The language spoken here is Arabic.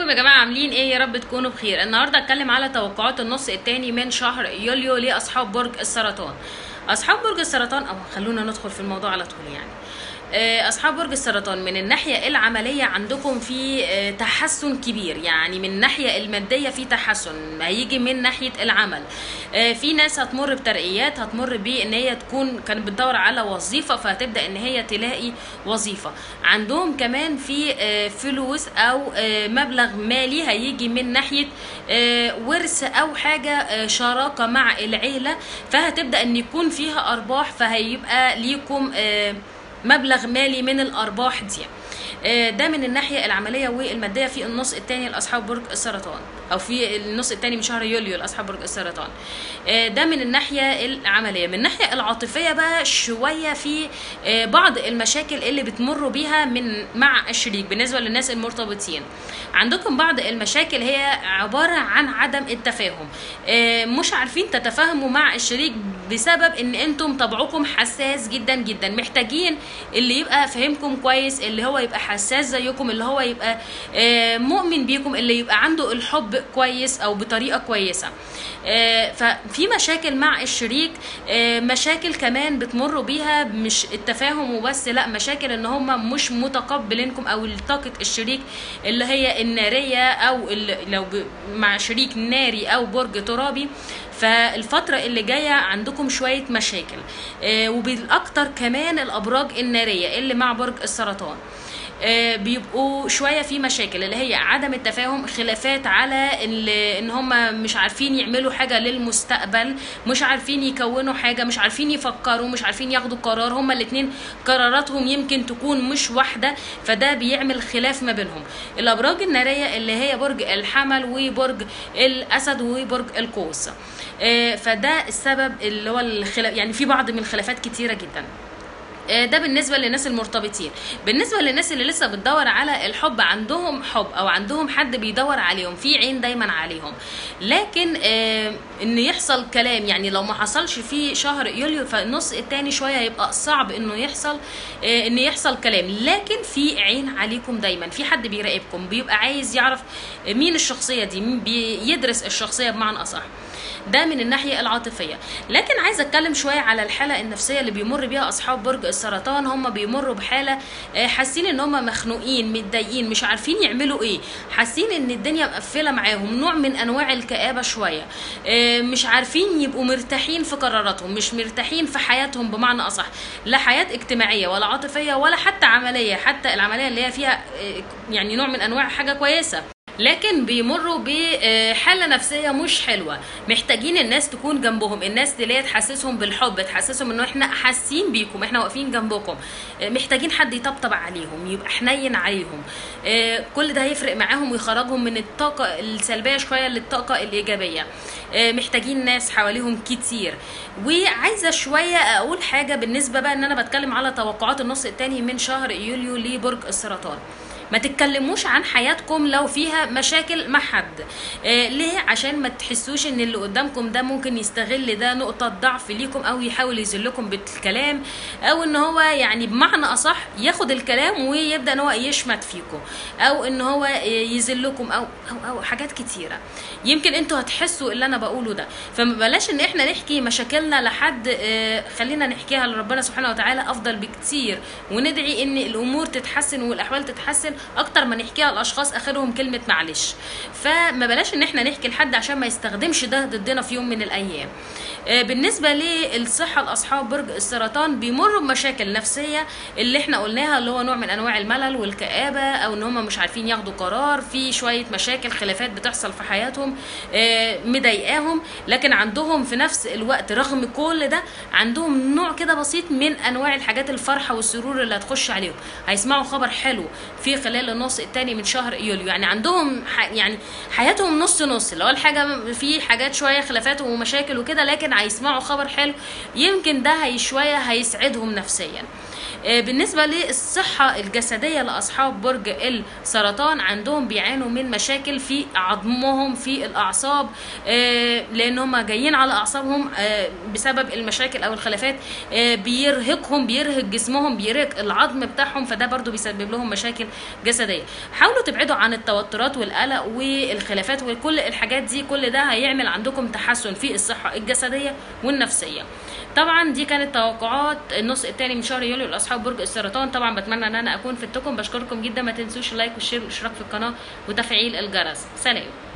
ازيكم يا جماعه؟ عاملين ايه؟ يا رب تكونوا بخير. النهارده اتكلم على توقعات النص الثاني من شهر يوليو لاصحاب برج السرطان. اصحاب برج السرطان، او خلونا ندخل في الموضوع على طول. يعني اصحاب برج السرطان من الناحيه العمليه عندكم في تحسن كبير، يعني من الناحيه الماديه في تحسن هيجي من ناحيه العمل. في ناس هتمر بترقيات، هتمر بان هي تكون كانت بتدور على وظيفه فهتبدا ان هي تلاقي وظيفه. عندهم كمان في فلوس او مبلغ مالي هيجي من ناحيه ورث او حاجه شراكه مع العيله، فهتبدا ان يكون فيها ارباح، فهيبقى ليكم مبلغ مالي من الارباح دي. ده من الناحيه العمليه والماديه في النص الثاني لاصحاب برج السرطان، او في النص الثاني من شهر يوليو لاصحاب برج السرطان. ده من الناحيه العمليه. من الناحيه العاطفيه بقى شويه في بعض المشاكل اللي بتمروا بيها مع الشريك. بالنسبه للناس المرتبطين عندكم بعض المشاكل هي عباره عن عدم التفاهم، مش عارفين تتفاهموا مع الشريك بسبب ان انتم طبعكم حساس جدا جدا. محتاجين اللي يبقى فاهمكم كويس، اللي هو يبقى حساس زيكم، اللي هو يبقى مؤمن بيكم، اللي يبقى عنده الحب كويس او بطريقه كويسه. ففي مشاكل مع الشريك، مشاكل كمان بتمروا بيها، مش التفاهم وبس، لا، مشاكل ان هم مش متقبلينكم، او طاقه الشريك اللي هي الناريه، او لو مع شريك ناري او برج ترابي. فالفترة اللي جاية عندكم شوية مشاكل، وبالأكتر كمان الأبراج النارية اللي مع برج السرطان بيبقوا شويه في مشاكل، اللي هي عدم التفاهم، خلافات على ان هم مش عارفين يعملوا حاجه للمستقبل، مش عارفين يكونوا حاجه، مش عارفين يفكروا، مش عارفين ياخدوا قرار. هما الاثنين قراراتهم يمكن تكون مش واحده، فده بيعمل خلاف ما بينهم. الابراج الناريه اللي هي برج الحمل وبرج الاسد وبرج القوس، فده السبب اللي هو الخلاف. يعني في بعض من الخلافات كتيره جدا. ده بالنسبه للناس المرتبطين. بالنسبه للناس اللي لسه بتدور على الحب، عندهم حب او عندهم حد بيدور عليهم، في عين دايما عليهم، لكن ان يحصل كلام. يعني لو ما حصلش في شهر يوليو، فالنص الثاني شويه هيبقى صعب انه يحصل كلام، لكن في عين عليكم دايما، في حد بيراقبكم، بيبقى عايز يعرف مين الشخصيه دي، مين بيدرس الشخصيه بمعنى اصح. ده من الناحيه العاطفيه. لكن عايزه اتكلم شويه على الحاله النفسيه اللي بيمر بيها اصحاب برج السرطان. هم بيمروا بحاله حاسين ان هم مخنوقين، متضايقين، مش عارفين يعملوا ايه، حاسين ان الدنيا مقفله معاهم، نوع من انواع الكآبه شويه، مش عارفين يبقوا مرتاحين في قراراتهم، مش مرتاحين في حياتهم بمعنى اصح، لا حياه اجتماعيه ولا عاطفيه ولا حتى عمليه. حتى العمليه اللي هي فيها يعني نوع من انواع حاجه كويسه، لكن بيمروا بحاله نفسيه مش حلوه. محتاجين الناس تكون جنبهم، الناس اللي هي تحسسهم بالحب، تحسسهم انه احنا حاسين بيكم، احنا واقفين جنبكم. محتاجين حد يطبطب عليهم، يبقى حنين عليهم. كل ده هيفرق معاهم ويخرجهم من الطاقه السلبيه شويه للطاقه الايجابيه. محتاجين ناس حواليهم كتير. وعايزه شويه اقول حاجه بالنسبه بقى ان انا بتكلم على توقعات النص الثاني من شهر يوليو لبرج السرطان. ما تتكلموش عن حياتكم لو فيها مشاكل مع حد. ليه؟ عشان ما تحسوش ان اللي قدامكم ده ممكن يستغل ده نقطة ضعف ليكم، او يحاول يذلكم بالكلام، او ان هو يعني بمعنى اصح ياخد الكلام ويبدأ ان هو يشمت فيكم، او ان هو يذلكم، او حاجات كتيرة. يمكن انتوا هتحسوا اللي انا بقوله ده. فما بلاش ان احنا نحكي مشاكلنا لحد، خلينا نحكيها لربنا سبحانه وتعالى افضل بكتير، وندعي ان الامور تتحسن والاحوال تتحسن اكتر ما نحكيها لاشخاص اخرهم كلمه معلش. فما بلاش ان احنا نحكي لحد عشان ما يستخدمش ده ضدنا في يوم من الايام. بالنسبه للصحه لاصحاب برج السرطان، بيمروا بمشاكل نفسيه اللي احنا قلناها، اللي هو نوع من انواع الملل والكآبه، او ان هم مش عارفين ياخدوا قرار، في شويه مشاكل خلافات بتحصل في حياتهم مضايقاهم. لكن عندهم في نفس الوقت رغم كل ده عندهم نوع كده بسيط من انواع الحاجات، الفرحه والسرور اللي هتخش عليهم. هيسمعوا خبر حلو في خلال النص الثاني من شهر يوليو. يعني عندهم يعني حياتهم نص نص، اللي هو الحاجه في حاجات شويه خلافات ومشاكل وكده، لكن هيسمعوا خبر حلو، يمكن ده شويه هيسعدهم نفسيا. بالنسبة للصحة الجسدية لأصحاب برج السرطان، عندهم بيعانوا من مشاكل في عظمهم، في الأعصاب، لأن هم جايين على أعصابهم بسبب المشاكل أو الخلافات، بيرهق جسمهم، بيرهق العظم بتاعهم، فده برضو بيسبب لهم مشاكل جسدية. حاولوا تبعدوا عن التوترات والقلق والخلافات وكل الحاجات دي، كل ده هيعمل عندكم تحسن في الصحة الجسدية والنفسية. طبعا دي كانت توقعات النص الثاني من شهر يوليو لاصحاب برج السرطان. طبعا بتمنى ان انا اكون فدتكم، بشكركم جدا، ما تنسوش اللايك والشير والاشتراك في القناه وتفعيل الجرس. سلام.